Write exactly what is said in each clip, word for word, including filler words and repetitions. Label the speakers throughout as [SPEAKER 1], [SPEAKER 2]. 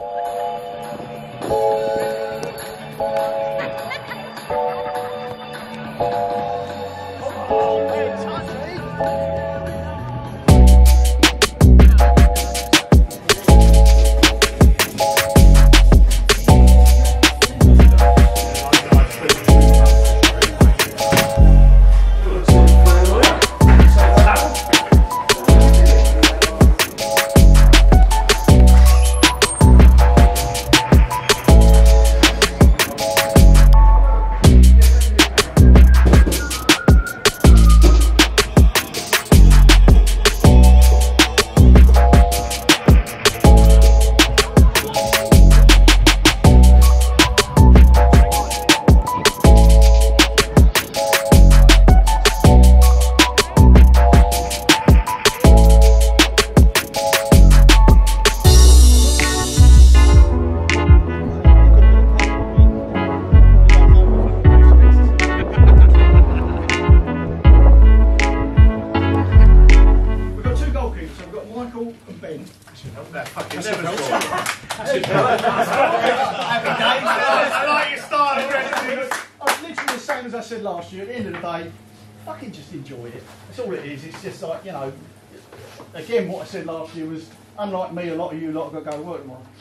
[SPEAKER 1] As I said last year, at the end of the day, fucking just enjoy it. That's all it is. It's just like, you know, again, what I said last year was, unlike me, a lot of you lot have got to go to work tomorrow.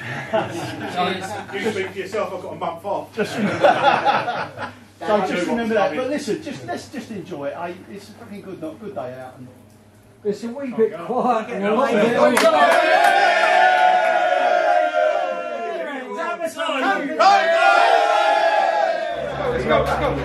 [SPEAKER 2] You speak for yourself, I've got a month off.
[SPEAKER 1] Just remember, so just remember that. But listen, just let's just enjoy it. Eh? It's a fucking good, not good day out. And
[SPEAKER 3] it's a wee bit quiet. And a lot
[SPEAKER 1] Let's go, let's go.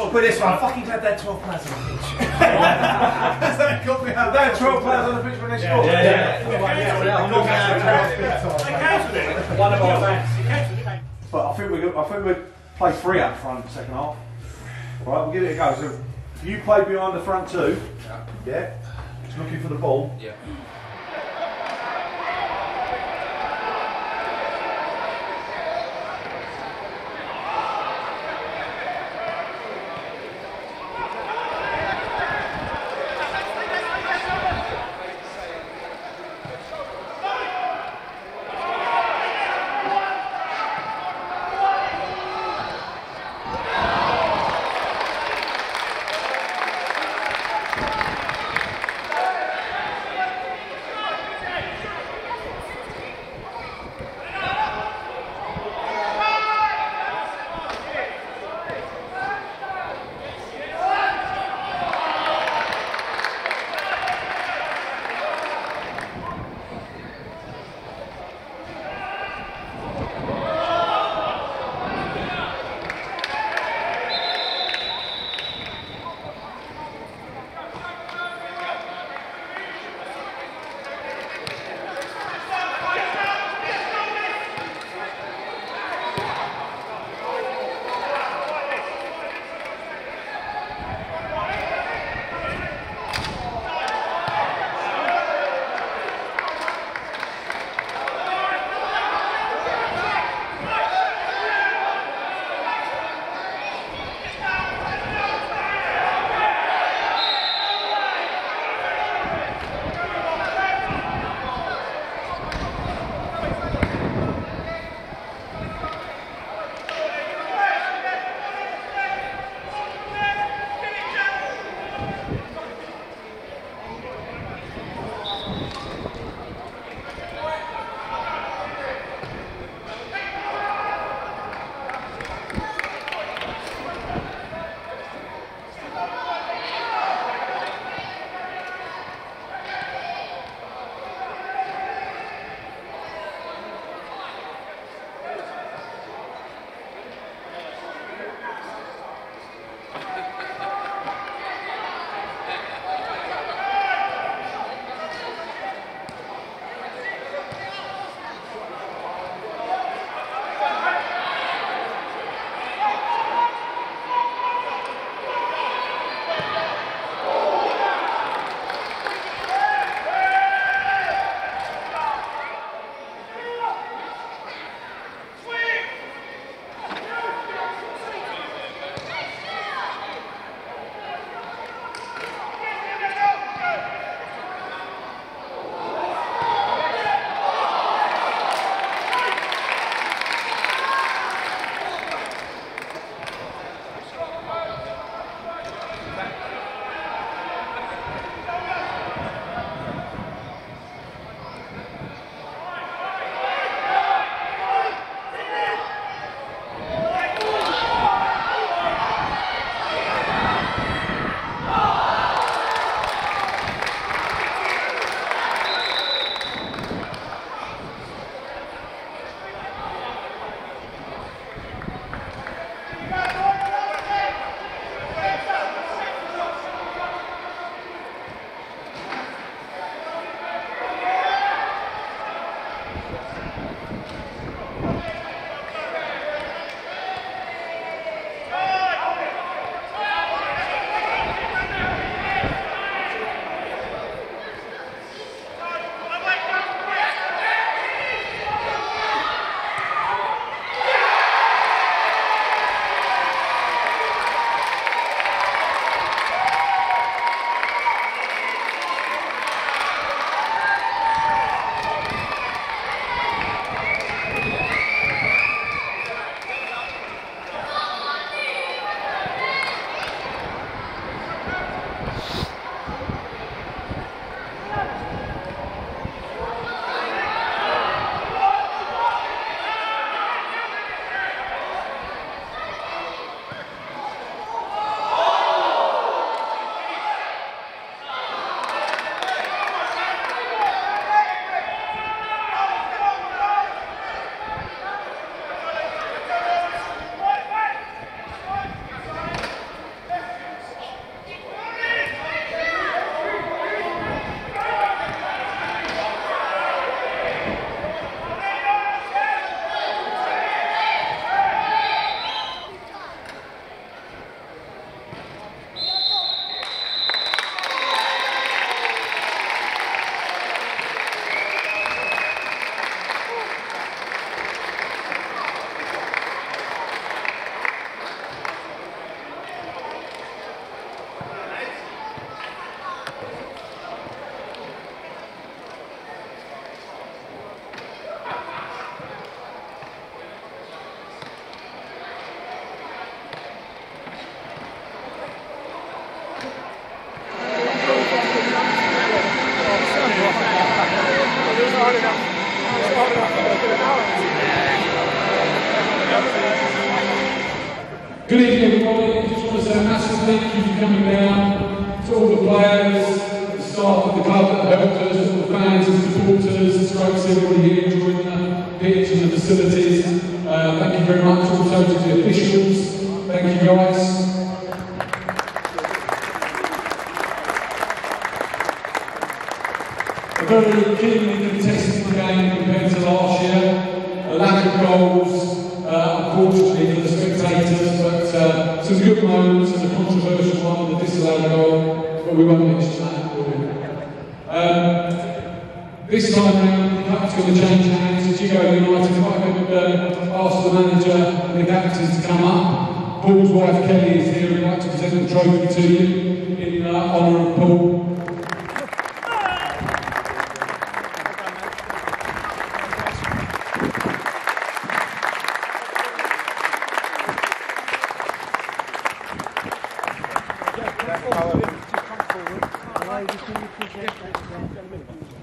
[SPEAKER 4] Put this one, I'm fucking glad they had twelve players on the pitch. That got me out. They had twelve players on the pitch when they scored.
[SPEAKER 5] Yeah, yeah. yeah. One of our fans.
[SPEAKER 6] But I think we I think we play three up front second half. Right, we'll give it a go. So you play behind the front two.
[SPEAKER 4] Yeah.
[SPEAKER 6] Yeah. Just looking for the ball.
[SPEAKER 4] Yeah.
[SPEAKER 7] Good evening, everybody. Just want to say a massive thank you for coming down to all the players, the staff of the club that helped us, all the fans and supporters, strokes everybody here enjoying the pitch and the facilities. Uh, thank you very much. Also to the officials. Thank you, guys. A very keenly contested game compared to last year. A lack of goals, uh, unfortunately for the spectators, but uh, some good moments and a controversial one, the disallowed goal, but we won't mention that, will we? Um, this time round, the cup's going to change hands. As you go United, if I could uh, ask the manager and the captains to come up. Paul's wife Kelly is here and I'd like to present the trophy to you in uh, honour of Paul.
[SPEAKER 1] Ladies, can you present that?